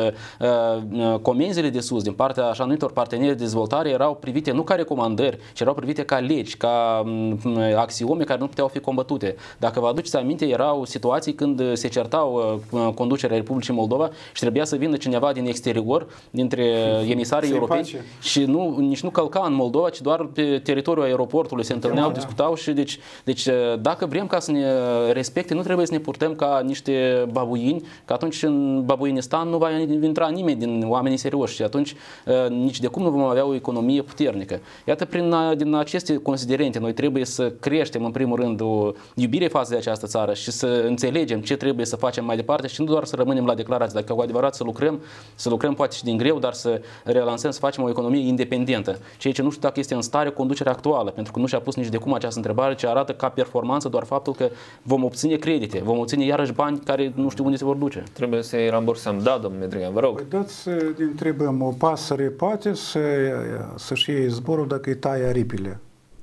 uh, comenzile de sus, din partea așa numitor parteneri de dezvoltare, erau privite nu ca recomandări, ci erau privite ca legi, ca um, axiome care nu puteau fi combătute. Dacă vă aduceți aminte, erau situații când se certau uh, conducerea Republicii Moldova și trebuia să vină cineva din exterior, dintre emisarii europeni, și nu, nici nu călca în Moldova, ci doar pe teritoriul aeroportului se întâlneau, discutau și deci, deci dacă vrem ca să ne respecte, nu trebuie să ne purtăm ca niște babuini, că atunci în Babuinistan nu va intra nimeni din oamenii serioși și atunci nici de cum nu vom avea o economie puternică. Iată, prin, din aceste considerente, noi trebuie să creștem în primul rând o iubire față de această țară și să înțelegem ce trebuie să facem mai departe și nu doar să rămânem la declarații, dacă cu adevărat să lucrăm, să lucrăm poate și din greu, dar să relansăm, să facem o economie independentă. Ceea ce nu știu dacă este în stare conducerea actuală, pentru că nu și-a pus nici de cum această întrebare, ce arată ca performanță doar faptul că vom obține credite, vom obține iarăși bani care nu știu unde se vor duce. Trebuie să-i rambursăm. Da, domnul Medrigan, vă rog. Păi dați, întrebăm, o pasăre poate să, să-și iei zborul dacă îi taie aripile?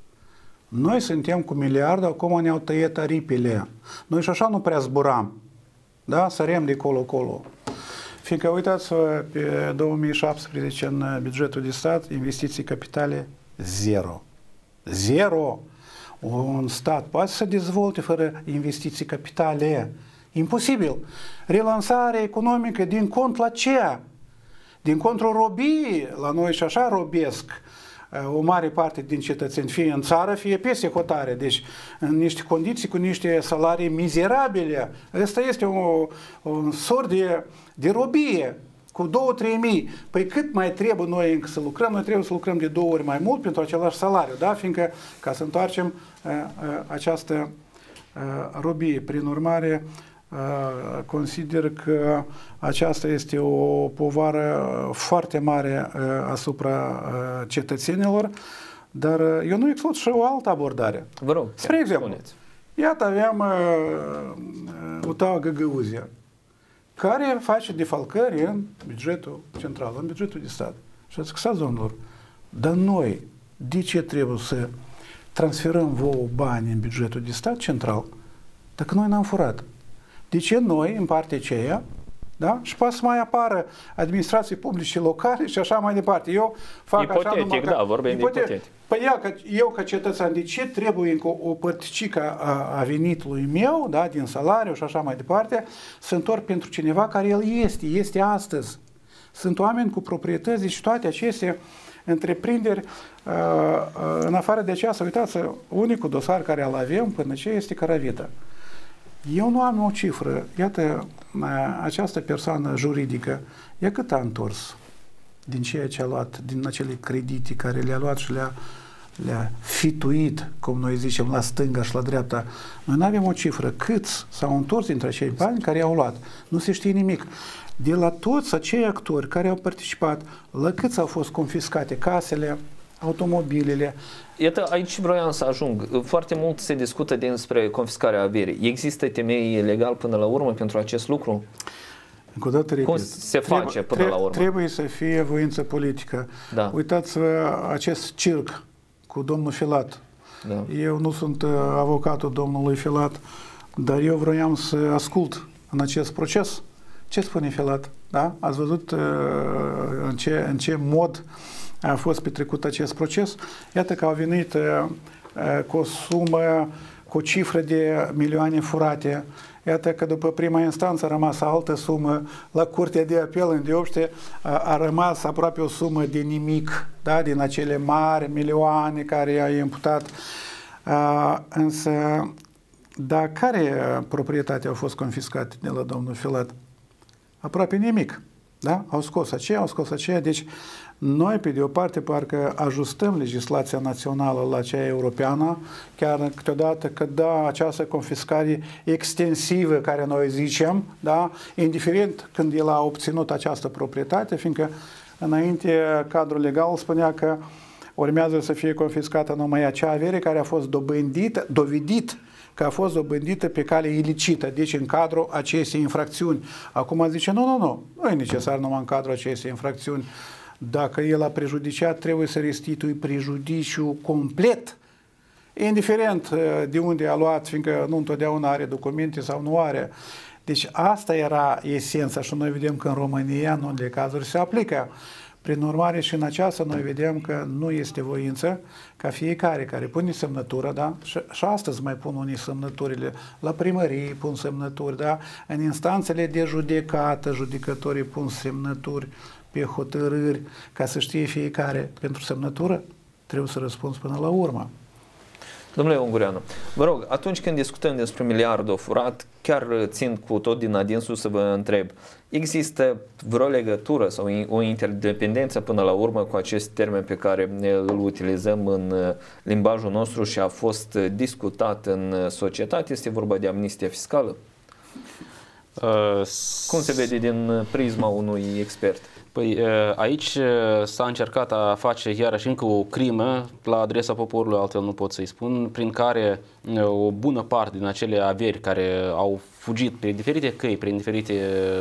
Noi suntem cu miliarde, acum ne-au tăiat aripile. Noi și așa nu prea zburam. Da? Sărem de colo-colo. Fiindcă, uitați-vă, pe două mii șaptesprezece în bugetul de stat, investiții capitale zero. Zero. Un stat poate să dezvolte fără investiții capitale. Imposibil. Relansarea economică din cont la ce? Din contrul robii. La noi și așa robesc o mare parte din cetățeni, fie în țară, fie peste hotare. Deci, în niște condiții, cu niște salarii mizerabile. Asta este o, un sort de, de robie. Cu două trei mii. Păi cât mai trebuie noi încă să lucrăm? Noi trebuie să lucrăm de două ori mai mult pentru același salariu, da? Fiindcă, ca să întoarcem uh, uh, această uh, robie. Prin urmare, uh, consider că aceasta este o povară foarte mare uh, asupra uh, cetățenilor, dar uh, eu nu exclud și o altă abordare. Vă rog. Spre exemplu, spuneți. Iată, aveam uh, uh, Utaua Găgăuzia, care face defalcări în bugetul central, în bugetul de stat. Și ați scăsați, domnilor, dar noi, de ce trebuie să transferăm vouă bani în bugetul de stat central, dacă noi n-am furat? De ce noi, în partea aceea, da? Și poate să mai apară administrații publice locale și așa mai departe. Eu fac ipotetic, așa numai da, vorbim de ipotetic. Păi eu ca, eu ca cetățean, de ce trebuie încă o, o părticică a, a venitului meu, da, din salariu și așa mai departe, să întorc pentru cineva care el este, este astăzi. Sunt oameni cu proprietăți și toate aceste întreprinderi. Uh, uh, în afară de aceea, să uitați, unicul dosar care îl avem până ce este Caravita. Eu nu am o cifră. Iată, această persoană juridică, ea cât a întors din ceea ce a luat, din acele credite care le-a luat și le-a le-a fituit, cum noi zicem, la stânga și la dreapta. Noi nu avem o cifră. Câți s-au întors dintre acei bani care i-au luat? Nu se știe nimic. De la toți acei actori care au participat, la câți au fost confiscate casele, automobilele. Iată, aici vroiam să ajung. Foarte mult se discută despre confiscarea averii. Există temei legal până la urmă pentru acest lucru? Încă o dată repet. Cum se face trebuie, până la urmă? Trebuie să fie voință politică. Da. Uitați-vă acest circ cu domnul Filat. Da. Eu nu sunt avocatul domnului Filat, dar eu vroiam să ascult în acest proces ce spune Filat. Da? Ați văzut uh, în, ce, în ce mod a fost petrecut acest proces? Iată că au venit uh, cu o sumă, cu o cifră de milioane furate. Iată că după prima instanță a rămas altă sumă, la Curtea de Apel în Deopște a, a rămas aproape o sumă de nimic, da? Din acele mari milioane care i-a imputat. A, însă, dar care proprietate au fost confiscate de la domnul Filat? Aproape nimic. Da? Au scos aceea, au scos aceea. Deci, noi, pe de o parte, parcă ajustăm legislația națională la cea europeană, chiar câteodată că da, această confiscare extensivă care noi zicem, da, indiferent când el a obținut această proprietate, fiindcă înainte cadrul legal spunea că urmează să fie confiscată numai acea avere care a fost dobândită, dovedit că a fost dobândită pe cale ilicită, deci în cadrul acestei infracțiuni. Acum zice, nu, nu, nu, nu e necesar numai în cadrul acestei infracțiuni. Dacă el a prejudiciat, trebuie să restitui prejudiciul complet, indiferent de unde a luat, fiindcă nu întotdeauna are documente sau nu are. Deci asta era esența și noi vedem că în România, în unele cazuri, se aplică. Prin urmare, și în aceasta noi vedem că nu este voință ca fiecare care pune semnătură, da? Și, și astăzi mai pun unii semnăturile, la primării pun semnături, da? În instanțele de judecată, judecătorii pun semnături pe hotărâri, ca să știe fiecare. Pentru semnătură trebuie să răspunzi până la urmă. Domnule Ungureanu, vă rog, atunci când discutăm despre miliardul furat, chiar țin cu tot din adinsul să vă întreb, există vreo legătură sau o interdependență până la urmă cu acest termen pe care îl utilizăm în limbajul nostru și a fost discutat în societate? Este vorba de amnistie fiscală? Uh, Cum se vede din prisma unui expert? Păi aici s-a încercat a face iarăși încă o crimă la adresa poporului, altfel nu pot să-i spun, prin care o bună parte din acele averi care au fugit prin diferite căi, prin diferite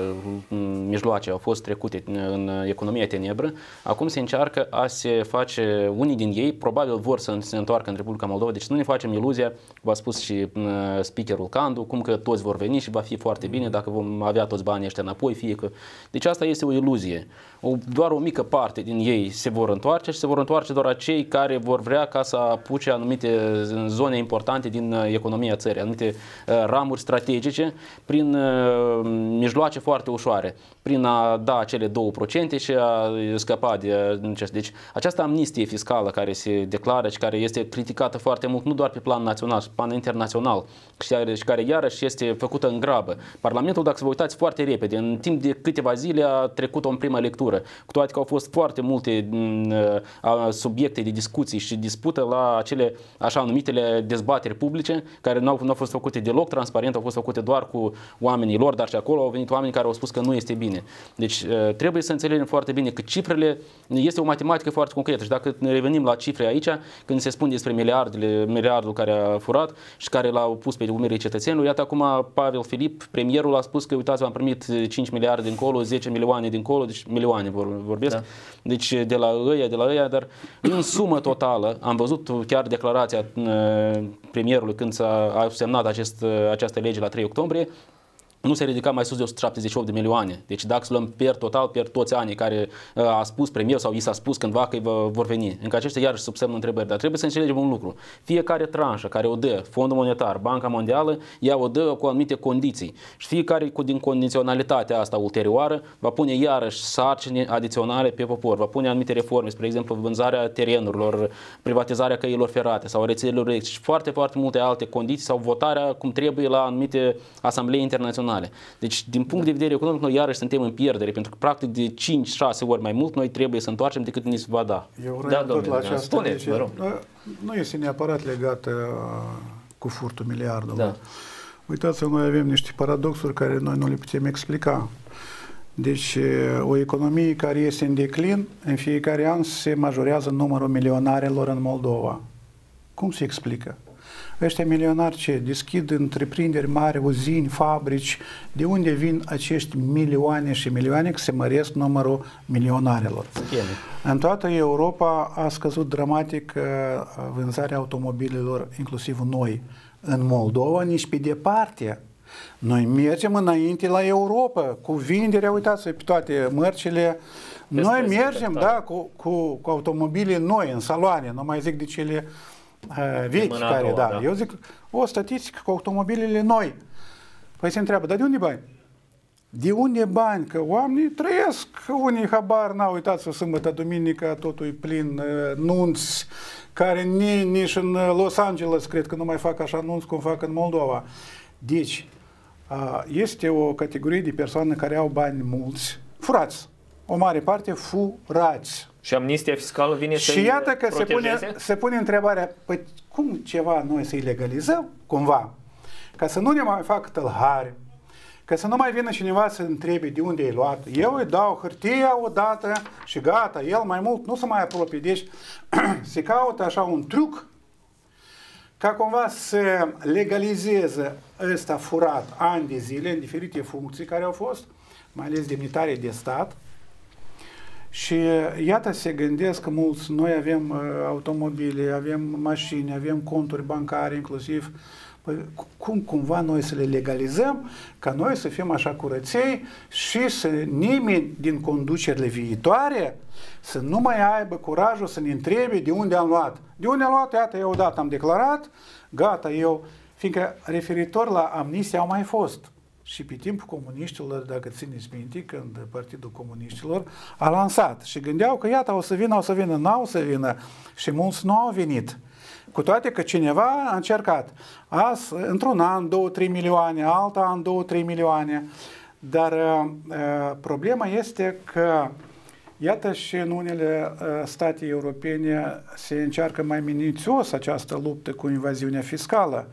mijloace, au fost trecute în economia tenebră, acum se încearcă a se face, unii din ei probabil vor să se întoarcă în Republica Moldova, deci nu ne facem iluzia, v-a spus și speakerul Candu, cum că toți vor veni și va fi foarte bine dacă vom avea toți banii ăștia înapoi, fie că... Deci asta este o iluzie. O, doar o mică parte din ei se vor întoarce și se vor întoarce doar acei care vor vrea ca să apuce anumite zone importante din economia țării, anumite uh, ramuri strategice, prin uh, mijloace foarte ușoare, prin a da acele două procente și a scăpa de... Deci această amnistie fiscală care se declară și care este criticată foarte mult, nu doar pe plan național, ci pe plan internațional, și care iarăși este făcută în grabă. Parlamentul, dacă să vă uitați foarte repede, în timp de câteva zile a trecut-o în prima lectură, cu toate că au fost foarte multe uh, subiecte de discuții și dispută la acele așa numitele dezbateri publice, care nu au, nu au fost făcute deloc transparent, au fost făcute doar cu oamenii lor, dar și acolo au venit oameni care au spus că nu este bine. Deci uh, trebuie să înțelegem foarte bine că cifrele este o matematică foarte concretă și dacă ne revenim la cifre aici, când se spune despre miliardele, miliardul care a furat și care l-au pus pe umerii cetățenilor, iată acum Pavel Filip, premierul, a spus că uitați, am primit cinci miliarde dincolo, zece milioane dincolo, deci milioane vor, vorbesc, da. Deci de la ăia, de la ăia, dar în sumă totală, am văzut chiar declarația premierului când s-a semnat acest, această lege la trei octombrie, nu se ridica mai sus de o sută șaptezeci și opt de milioane. Deci dacă să luăm per total, per toți anii care uh, a spus premier sau i s-a spus cândva că vor veni. Încă aceștia iarăși sub semnul întrebări. Dar trebuie să înțelegem un lucru. Fiecare tranșă care o dă Fondul Monetar, Banca Mondială, ea o dă cu anumite condiții. Și fiecare cu, din condiționalitatea asta ulterioară va pune iarăși sarcini adiționale pe popor. Va pune anumite reforme, spre exemplu vânzarea terenurilor, privatizarea căilor ferate sau rețelelor electrice și foarte, foarte multe alte condiții sau votarea cum trebuie la anumite asamblei internaționale. Deci, din punct de vedere economic, noi iarăși suntem în pierdere, pentru că practic de cinci șase ori mai mult noi trebuie să întoarcem decât ni se va da. Eu vreau da, tot la această lege. Nu este neapărat legat uh, cu furtul miliardului. Da. Uitați-vă, noi avem niște paradoxuri care noi nu le putem explica. Deci, o economie care este în declin, în fiecare an se majorează numărul milionarelor în Moldova. Cum se explică? Ăștia milionari ce? Deschid întreprinderi mari, uzini, fabrici. De unde vin acești milioane și milioane că se măresc numărul milionarelor? În toată Europa a scăzut dramatic vânzarea automobilelor, inclusiv noi. În Moldova, nici pe departe. Noi mergem înainte la Europa cu vinderea, uitați-vă pe toate mărcile. Noi mergem, da, cu, cu, cu automobile noi în saloane, nu mai zic de cele Uh, vechi care, da. da. Eu zic, o statistică cu automobilele noi. Păi se întreabă, dar de unde bani? De unde bani? Că oamenii trăiesc, unii habar n-au, uitați-vă, sâmbătă, duminică, totul e plin, nunți, care ni, nici în Los Angeles cred că nu mai fac așa nunți cum fac în Moldova. Deci, este o categorie de persoane care au bani mulți, furați, o mare parte furați. Și amnistia fiscală vine să Și iată că se pune, se pune întrebarea, păi cum ceva noi să-i legalizăm, cumva, ca să nu ne mai facă tălhari, ca să nu mai vină cineva să întrebe de unde ai luat. Eu îi dau hârtia odată și gata, el mai mult nu se mai apropie. Deci se caută așa un truc ca cumva să legalizeze ăsta furat ani de zile în diferite funcții care au fost, mai ales demnitarii de stat. Și iată se gândesc că mulți, noi avem uh, automobile, avem mașini, avem conturi bancare inclusiv. Păi, cum cumva noi să le legalizăm, ca noi să fim așa curăței și să nimeni din conducerile viitoare să nu mai aibă curajul să ne întrebe de unde am luat. De unde am luat? Iată, eu odată am declarat, gata, eu, fiindcă referitor la amnistie au mai fost. Și pe timpul comuniștilor, dacă țineți minte, când Partidul Comuniștilor a lansat și gândeau că iată, o să vină, o să vină, n-au să vină și mulți nu au venit. Cu toate că cineva a încercat. Azi, într-un an, două, trei milioane, alt an, două, trei milioane. Dar uh, problema este că, iată și în unele uh, state europene se încearcă mai minuțios această luptă cu invaziunea fiscală.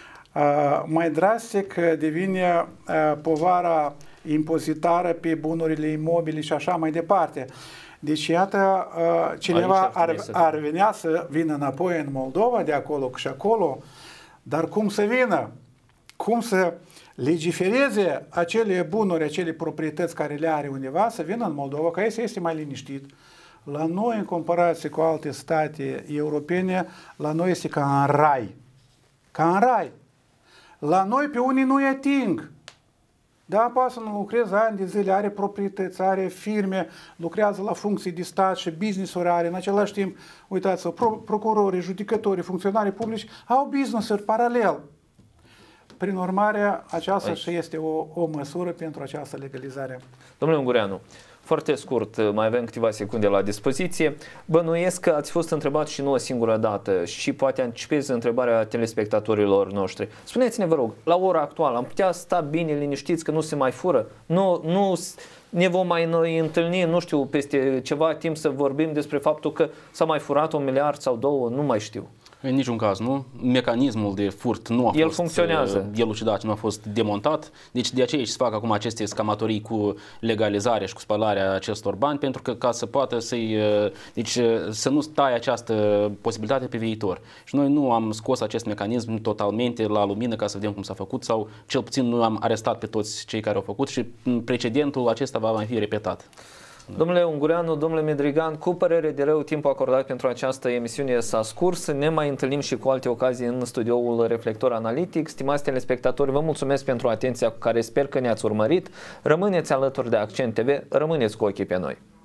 Uh, mai drastic devine uh, povara impozitară pe bunurile imobile și așa mai departe. Deci, iată, uh, cineva ar, ar venea să vină înapoi în Moldova, de acolo și acolo, dar cum să vină? Cum să legifereze acele bunuri, acele proprietăți care le are undeva, să vină în Moldova, ca să este mai liniștit. La noi, în comparație cu alte state europene, la noi este ca în rai. Ca în rai. La noi pe unii nu-i ating. Da, poate să nu lucreze ani de zile, are proprietăți, are firme, lucrează la funcții de stat și business-uri are. În același timp, uitați-vă, pro procurorii, judecătorii, funcționarii publici au business-uri paralel. Prin urmare, aceasta și este o, o măsură pentru această legalizare. Domnule Ungureanu, foarte scurt, mai avem câteva secunde la dispoziție. Bănuiesc că ați fost întrebat și nu o singură dată și poate anticipez întrebarea telespectatorilor noștri. Spuneți-ne, vă rog, la ora actuală am putea sta bine liniștiți că nu se mai fură? Nu, nu ne vom mai noi întâlni, nu știu, peste ceva timp să vorbim despre faptul că s-a mai furat un miliard sau două, nu mai știu. În niciun caz, nu. Mecanismul de furt nu a El fost funcționează. elucidat, nu a fost demontat. Deci de aceea se fac acum aceste scamatorii cu legalizarea și cu spălarea acestor bani, pentru că ca să poată să-i, deci, să nu stai această posibilitate pe viitor. Și noi nu am scos acest mecanism totalmente la lumină ca să vedem cum s-a făcut sau cel puțin nu am arestat pe toți cei care au făcut și precedentul acesta va mai fi repetat. Domnule Ungureanu, domnule Medrigan, cu părere de rău, timpul acordat pentru această emisiune s-a scurs. Ne mai întâlnim și cu alte ocazii în studioul Reflector Analitic. Stimați telespectatori, vă mulțumesc pentru atenția cu care sper că ne-ați urmărit. Rămâneți alături de Accent T V, rămâneți cu ochii pe noi.